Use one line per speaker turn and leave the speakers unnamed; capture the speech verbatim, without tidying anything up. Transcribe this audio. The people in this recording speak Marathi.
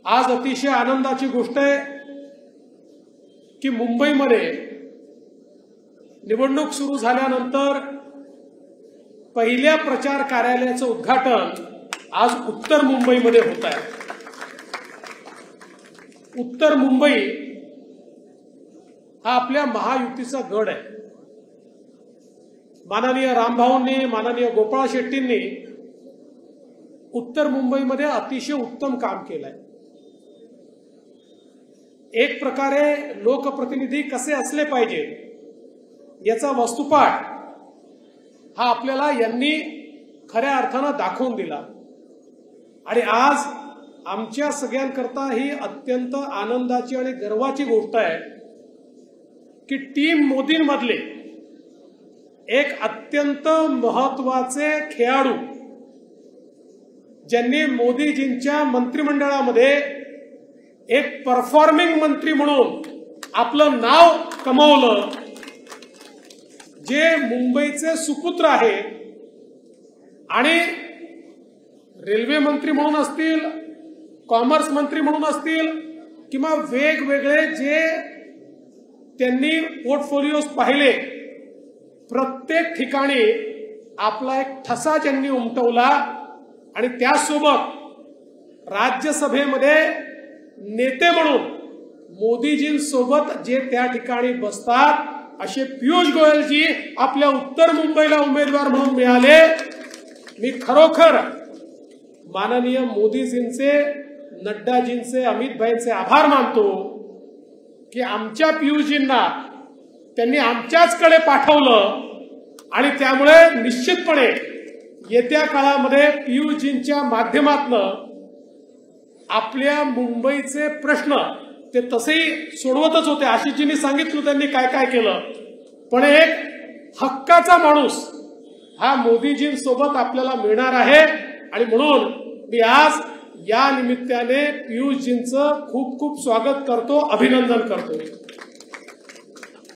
आज अतिशय आनंदाची गोष्ट आहे की मुंबईमध्ये निवडणूक सुरू झाल्यानंतर पहिल्या प्रचार कार्यालयाचं उद्घाटन आज उत्तर मुंबईमध्ये होत आहे। उत्तर मुंबई हा आपल्या महायुतीचा गड आहे। माननीय रामभाऊंनी, माननीय गोपाळ शेट्टींनी उत्तर मुंबईमध्ये अतिशय उत्तम काम केलंय। एक प्रकारे लोकप्रतिनिधी कसे असले पाहिजे याचा वस्तुपाठ हा आपल्याला यांनी खऱ्या अर्थाने दाखवून दिला आणि आज आमच्या सगळ्यांकरता ही अत्यंत आनंदाची आणि गर्वाची गोष्ट आहे की टीम मोदींमधले एक अत्यंत महत्वाचे खेळाडू ज्यांनी मोदीजींच्या मंत्रिमंडळामध्ये एक परफॉर्मिंग मंत्री म्हणून आपलं नाव कमावलं, जे मुंबईचे सुपुत्र आहेत आणि रेल्वे मंत्री म्हणून असतील, कॉमर्स मंत्री म्हणून असतील किंवा वेगवेगळे जे त्यांनी पोर्टफोलिओज पाहिले, प्रत्येक ठिकाणी आपला एक ठसा ज्यांनी उमटवला आणि त्यासोबत राज्यसभेमध्ये नेते म्हणून मोदीजींसोबत जे त्या ठिकाणी बसतात असे पियुष गोयलजी आपल्या उत्तर मुंबईला उमेदवार म्हणून मिळाले। मी खरोखर माननीय मोदीजींचे, नड्डाजींचे, अमित भाईंचे आभार मानतो की आमच्या पियुषजींना त्यांनी आमच्याचकडे पाठवलं आणि त्यामुळे निश्चितपणे येत्या काळामध्ये पियुषजींच्या माध्यमातून आपल्या मुंबईचे प्रश्न ते तसेही सोडवतच होते। आशिषजींनी सांगितलं त्यांनी काय काय केलं, पण एक हक्काचा माणूस हा मोदीजींसोबत आपल्याला मिळणार आहे आणि म्हणून मी आज या निमित्ताने पियुषजींचं खूप खूप स्वागत करतो, अभिनंदन करतो।